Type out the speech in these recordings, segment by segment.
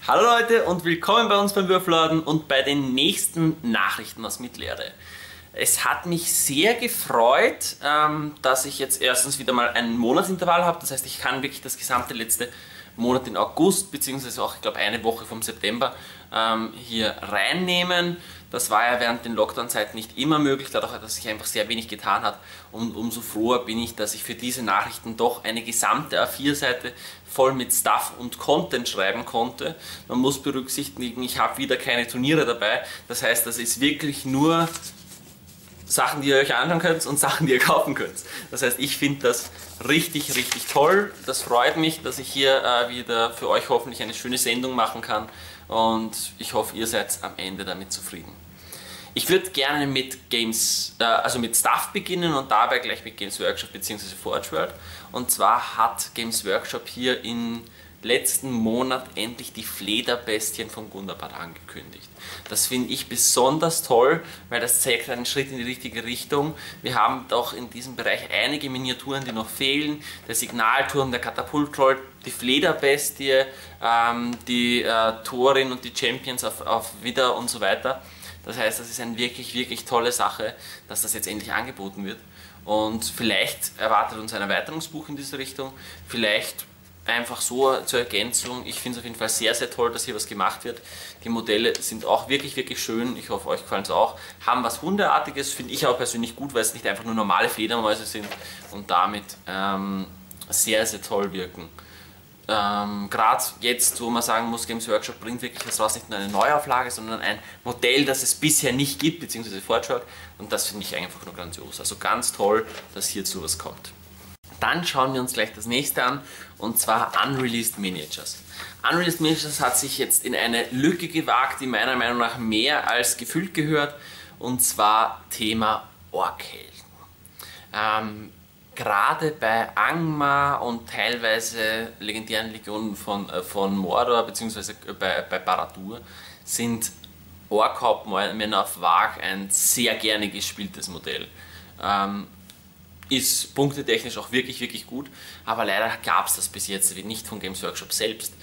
Hallo Leute und willkommen bei uns beim Würfelorden und bei den nächsten Nachrichten aus Mittelerde. Es hat mich sehr gefreut, dass ich jetzt erstens wieder mal ein Monatsintervall habe. Das heißt, ich kann wirklich das gesamte letzte Monat in August, beziehungsweise auch, ich glaube, eine Woche vom September hier reinnehmen. Das war ja während den Lockdown-Zeiten nicht immer möglich, dadurch, dass sich einfach sehr wenig getan hat. Und umso froher bin ich, dass ich für diese Nachrichten doch eine gesamte A4-Seite voll mit Stuff und Content schreiben konnte. Man muss berücksichtigen, ich habe wieder keine Turniere dabei. Das heißt, das ist wirklich nur Sachen, die ihr euch anschauen könnt und Sachen, die ihr kaufen könnt. Das heißt, ich finde das richtig, richtig toll. Das freut mich, dass ich hier wieder für euch hoffentlich eine schöne Sendung machen kann. Und ich hoffe, ihr seid am Ende damit zufrieden. Ich würde gerne mit mit Stuff beginnen und dabei gleich mit Games Workshop bzw. Forge World. Und zwar hat Games Workshop hier im letzten Monat endlich die Flederbestien von Gundabad angekündigt. Das finde ich besonders toll, weil das zeigt einen Schritt in die richtige Richtung. Wir haben doch in diesem Bereich einige Miniaturen, die noch fehlen. Der Signalturm, der Katapultroll, die Flederbestie, die Thorin und die Champions auf Widder und so weiter. Das heißt, das ist eine wirklich, wirklich tolle Sache, dass das jetzt endlich angeboten wird. Und vielleicht erwartet uns ein Erweiterungsbuch in diese Richtung. Vielleicht einfach so zur Ergänzung. Ich finde es auf jeden Fall sehr, sehr toll, dass hier was gemacht wird. Die Modelle sind auch wirklich, wirklich schön. Ich hoffe, euch gefallen es auch. Haben was Hundeartiges, finde ich auch persönlich gut, weil es nicht einfach nur normale Fledermäuse sind und damit sehr, sehr toll wirken. Gerade jetzt, wo man sagen muss, Games Workshop bringt wirklich was raus, nicht nur eine Neuauflage, sondern ein Modell, das es bisher nicht gibt, beziehungsweise Fortschritt. Und das finde ich einfach nur grandios. Also ganz toll, dass hierzu was kommt. Dann schauen wir uns gleich das nächste an, und zwar Unreleased Miniatures. Unreleased Miniatures hat sich jetzt in eine Lücke gewagt, die meiner Meinung nach mehr als gefüllt gehört, und zwar Thema Orkhelden. Gerade bei Angmar und teilweise legendären Legionen von Mordor bzw. bei Barad-dûr sind Ork-Hauptmänner auf Varg ein sehr gerne gespieltes Modell. Ist punktetechnisch auch wirklich, wirklich gut, aber leider gab es das bis jetzt nicht von Games Workshop selbst.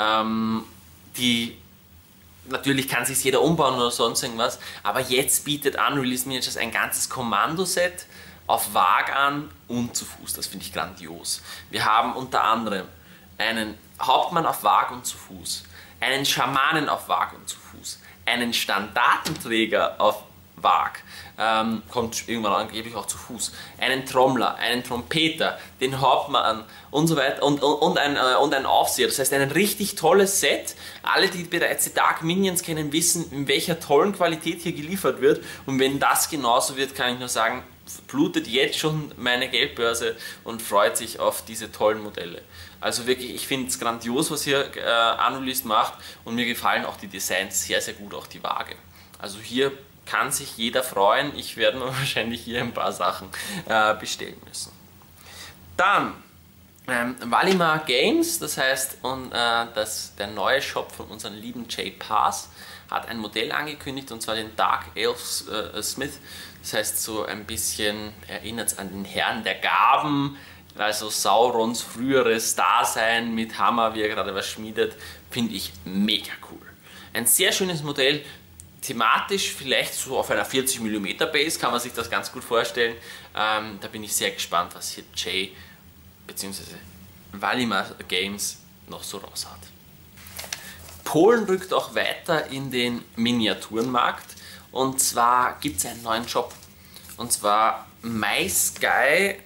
Natürlich kann sich jeder umbauen oder sonst irgendwas, aber jetzt bietet Unreleased Miniatures ein ganzes Kommandoset auf Varg an und zu Fuß. Das finde ich grandios. Wir haben unter anderem einen Hauptmann auf Varg und zu Fuß, einen Schamanen auf Varg und zu Fuß, einen Standartenträger auf Varg, kommt irgendwann angeblich auch zu Fuß, einen Trommler, einen Trompeter, den Hauptmann und so weiter und einen Aufseher. Das heißt, ein richtig tolles Set. Alle, die bereits die Dark Minions kennen, wissen, in welcher tollen Qualität hier geliefert wird. Und wenn das genauso wird, kann ich nur sagen, blutet jetzt schon meine Geldbörse und freut sich auf diese tollen Modelle. Also wirklich, ich finde es grandios, was hier Unreleased macht, und mir gefallen auch die Designs sehr, sehr gut, auch die Waage. Also hier kann sich jeder freuen. Ich werde mir wahrscheinlich hier ein paar Sachen bestellen müssen. Dann Valimar Games, das heißt, der neue Shop von unserem lieben Jay Pass hat ein Modell angekündigt, und zwar den Dark Elf Smith. Das heißt, so ein bisschen erinnert es an den Herrn der Gaben, also Saurons früheres Dasein mit Hammer, wie er gerade was schmiedet, finde ich mega cool. Ein sehr schönes Modell, thematisch vielleicht so auf einer 40 mm Base kann man sich das ganz gut vorstellen. Da bin ich sehr gespannt, was hier Jay bzw. Valimar Games noch so raus hat. Polen rückt auch weiter in den Miniaturenmarkt, und zwar gibt es einen neuen Shop, und zwar MySky,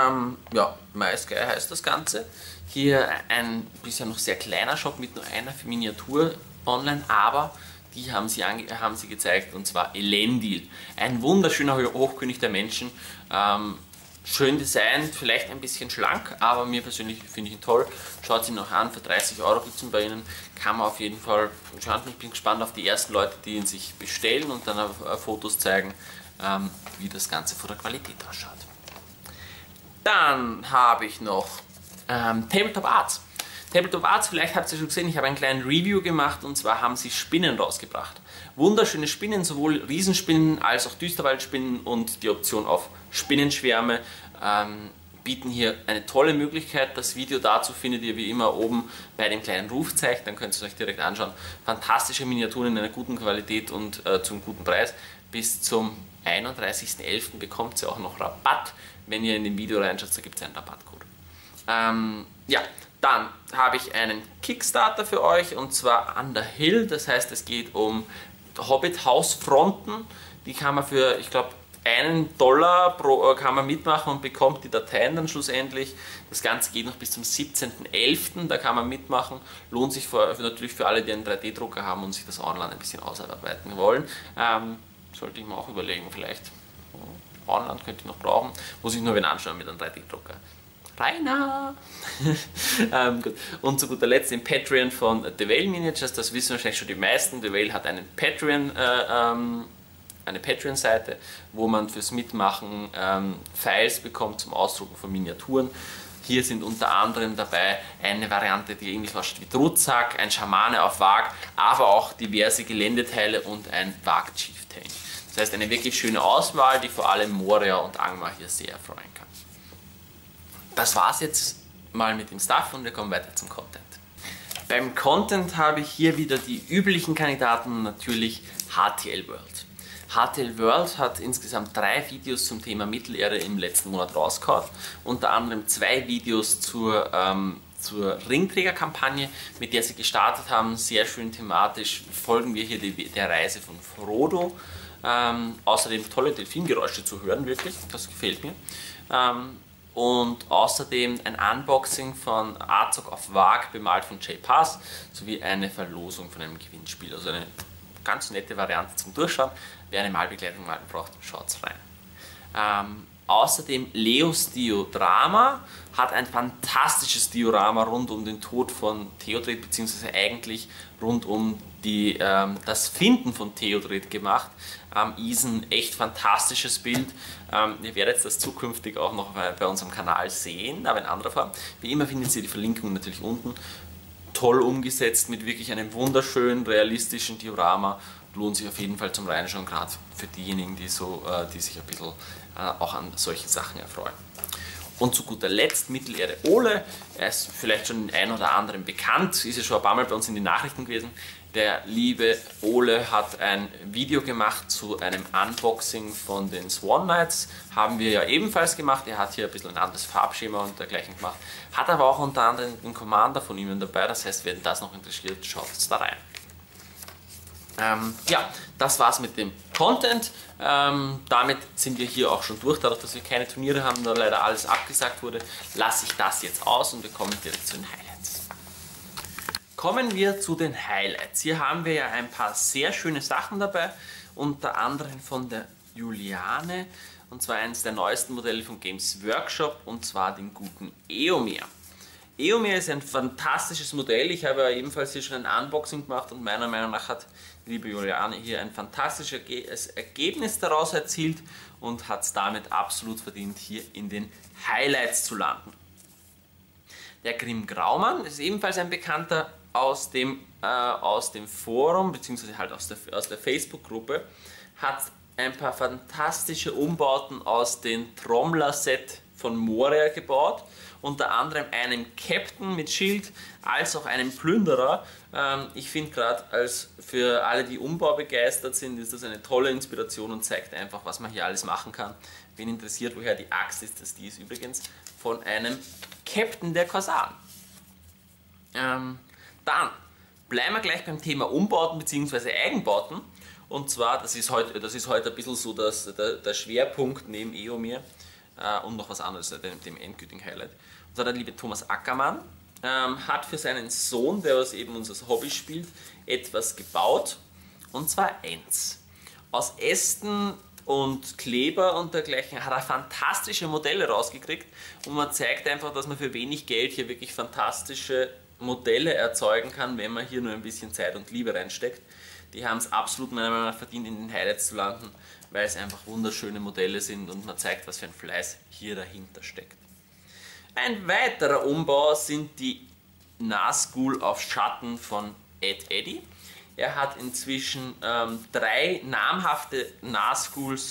MySky heißt das Ganze. Hier ein bisher noch sehr kleiner Shop mit nur einer Miniatur online, aber die haben sie gezeigt, und zwar Elendil. Ein wunderschöner Hochkönig der Menschen. Schön designt, vielleicht ein bisschen schlank, aber mir persönlich finde ich ihn toll. Schaut ihn noch an, für 30 € gibt es ihn bei Ihnen. Kann man auf jeden Fall schauen. Ich bin gespannt auf die ersten Leute, die ihn sich bestellen und dann Fotos zeigen, wie das Ganze von der Qualität ausschaut. Dann habe ich noch Tabletop Arts. Tabletop Arts, vielleicht habt ihr schon gesehen, ich habe einen kleinen Review gemacht, und zwar haben sie Spinnen rausgebracht. Wunderschöne Spinnen, sowohl Riesenspinnen als auch Düsterwaldspinnen und die Option auf Spinnenschwärme. bieten hier eine tolle Möglichkeit. Das Video dazu findet ihr wie immer oben bei dem kleinen Rufzeichen, dann könnt ihr es euch direkt anschauen. Fantastische Miniaturen in einer guten Qualität und zum guten Preis. Bis zum 31.11. bekommt ihr auch noch Rabatt. Wenn ihr in dem Video reinschaut, da gibt es einen Rabattcode. Ja, dann habe ich einen Kickstarter für euch, und zwar Underhill. Das heißt, es geht um Hobbit-Hausfronten. Die kann man für, ich glaube, $1 kann man mitmachen und bekommt die Dateien dann schlussendlich. Das Ganze geht noch bis zum 17.11. Da kann man mitmachen. Lohnt sich natürlich für alle, die einen 3D-Drucker haben und sich das online ein bisschen ausarbeiten wollen. Sollte ich mir auch überlegen, vielleicht. Online könnte ich noch brauchen. Muss ich nur wen anschauen mit einem 3D-Drucker. Rainer! Gut. Und zu guter Letzt den Patreon von The Whale Miniatures. Das wissen wahrscheinlich schon die meisten. The Whale hat einen eine Patreon-Seite, wo man fürs Mitmachen Files bekommt zum Ausdrucken von Miniaturen. Hier sind unter anderem dabei eine Variante, die ähnlich aussieht wie Trutzak, ein Schamane auf Wag, aber auch diverse Geländeteile und ein Wag-Chieftain. Das heißt, eine wirklich schöne Auswahl, die vor allem Moria und Angmar hier sehr erfreuen kann. Das war's jetzt mal mit dem Stuff und wir kommen weiter zum Content. Beim Content habe ich hier wieder die üblichen Kandidaten, natürlich HTL World. HTL World hat insgesamt 3 Videos zum Thema Mittelerde im letzten Monat rausgehauen. Unter anderem 2 Videos zur Ringträgerkampagne, mit der sie gestartet haben. Sehr schön thematisch folgen wir hier der Reise von Frodo. Außerdem tolle Delfingeräusche zu hören, wirklich, das gefällt mir. Und außerdem ein Unboxing von Azog auf Wag, bemalt von Jay Pass, sowie eine Verlosung von einem Gewinnspiel. Also eine ganz nette Variante zum Durchschauen. Wer eine Malbegleitung mal braucht, schaut rein. Außerdem Leos Diodrama hat ein fantastisches Diorama rund um den Tod von Theodred, beziehungsweise eigentlich rund um das Finden von Theodred gemacht. Am Isen echt fantastisches Bild. Ihr werdet das zukünftig auch noch bei unserem Kanal sehen, aber in anderer Form. Wie immer findet ihr die Verlinkung natürlich unten. Toll umgesetzt mit wirklich einem wunderschönen, realistischen Diorama. Lohnt sich auf jeden Fall zum Reinschauen, gerade für diejenigen, die sich ein bisschen auch an solchen Sachen erfreuen. Und zu guter Letzt Mittelerde Ole. Er ist vielleicht schon den einen oder anderen bekannt, ist ja schon ein paar Mal bei uns in den Nachrichten gewesen. Der liebe Ole hat ein Video gemacht zu einem Unboxing von den Swan Knights. Haben wir ja ebenfalls gemacht. Er hat hier ein bisschen ein anderes Farbschema und dergleichen gemacht. Hat aber auch unter anderem den Commander von ihm dabei. Das heißt, wenn das noch interessiert, schaut es da rein. Ja, das war's mit dem Content. Damit sind wir hier auch schon durch. Dadurch, dass wir keine Turniere haben, da leider alles abgesagt wurde, lasse ich das jetzt aus und wir kommen direkt zu den Highlights. Kommen wir zu den Highlights. Hier haben wir ja ein paar sehr schöne Sachen dabei, unter anderem von der Juliane, und zwar eines der neuesten Modelle von Games Workshop, und zwar den guten Eomer. Eomer ist ein fantastisches Modell. Ich habe ja ebenfalls hier schon ein Unboxing gemacht und meiner Meinung nach hat die liebe Juliane hier ein fantastisches Ergebnis daraus erzielt und hat es damit absolut verdient, hier in den Highlights zu landen. Der Grimm Graumann ist ebenfalls ein Bekannter aus dem Forum, beziehungsweise halt aus der Facebook-Gruppe, hat ein paar fantastische Umbauten aus dem Trommler-Set von Moria gebaut, unter anderem einem Captain mit Schild, als auch einem Plünderer. Ich finde gerade, für alle, die Umbau begeistert sind, ist das eine tolle Inspiration und zeigt einfach, was man hier alles machen kann. Wen interessiert, woher die Axt ist, die ist übrigens von einem Captain der Korsaren. Dann bleiben wir gleich beim Thema Umbauten bzw. Eigenbauten. Und zwar, das ist heute ein bisschen so der Schwerpunkt neben Eomer und noch was anderes, dem endgültigen Highlight. Und zwar der liebe Thomas Ackermann hat für seinen Sohn, der was eben unser Hobby spielt, etwas gebaut. Und zwar Ents. Aus Ästen und Kleber und dergleichen hat er fantastische Modelle rausgekriegt. Und man zeigt einfach, dass man für wenig Geld hier wirklich fantastische Modelle erzeugen kann, wenn man hier nur ein bisschen Zeit und Liebe reinsteckt. Die haben es absolut meiner Meinung nach verdient, in den Highlights zu landen, weil es einfach wunderschöne Modelle sind und man zeigt, was für ein Fleiß hier dahinter steckt. Ein weiterer Umbau sind die Nazgul auf Schatten von Ed Eddy. Er hat inzwischen 3 namhafte Nazguls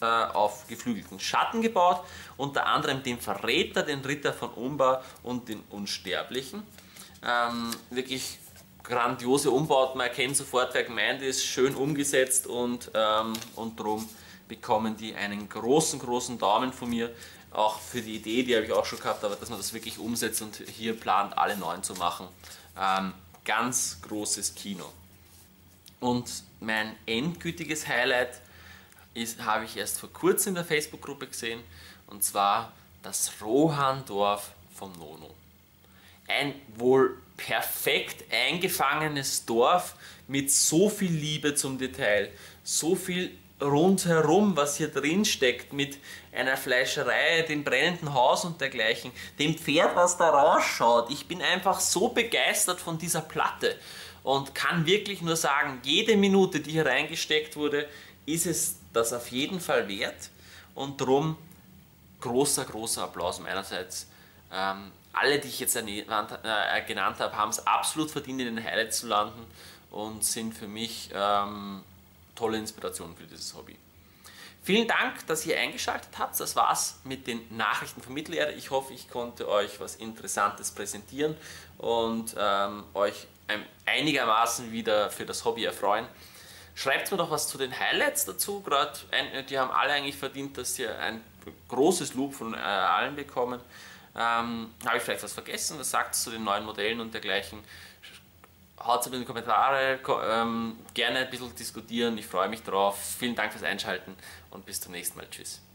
auf geflügelten Schatten gebaut, unter anderem den Verräter, den Ritter von Umbar und den Unsterblichen. Wirklich grandiose Umbauten, man erkennt sofort, wer gemeint ist, schön umgesetzt und darum bekommen die einen großen Daumen von mir, auch für die Idee, die habe ich auch schon gehabt, aber dass man das wirklich umsetzt und hier plant, alle neuen zu machen. Ganz großes Kino. Und mein endgültiges Highlight habe ich erst vor kurzem in der Facebook-Gruppe gesehen, und zwar das Rohandorf vom Nono. Ein wohl perfekt eingefangenes Dorf mit so viel Liebe zum Detail, so viel rundherum, was hier drin steckt, mit einer Fleischerei, dem brennenden Haus und dergleichen, dem Pferd, was da rausschaut. Ich bin einfach so begeistert von dieser Platte und kann wirklich nur sagen, jede Minute, die hier reingesteckt wurde, ist es das auf jeden Fall wert, und darum großer Applaus meinerseits. Alle, die ich jetzt genannt habe, haben es absolut verdient, in den Highlights zu landen und sind für mich tolle Inspiration für dieses Hobby. Vielen Dank, dass ihr eingeschaltet habt. Das war's mit den Nachrichten von Mittelerde. Ich hoffe, ich konnte euch was Interessantes präsentieren und euch einigermaßen wieder für das Hobby erfreuen. Schreibt mir doch was zu den Highlights dazu. Gerade die haben alle eigentlich verdient, dass sie ein großes Lob von allen bekommen. Habe ich vielleicht was vergessen? Was sagt es zu den neuen Modellen und dergleichen? Haut es in die Kommentare, gerne ein bisschen diskutieren. Ich freue mich drauf. Vielen Dank fürs Einschalten und bis zum nächsten Mal. Tschüss.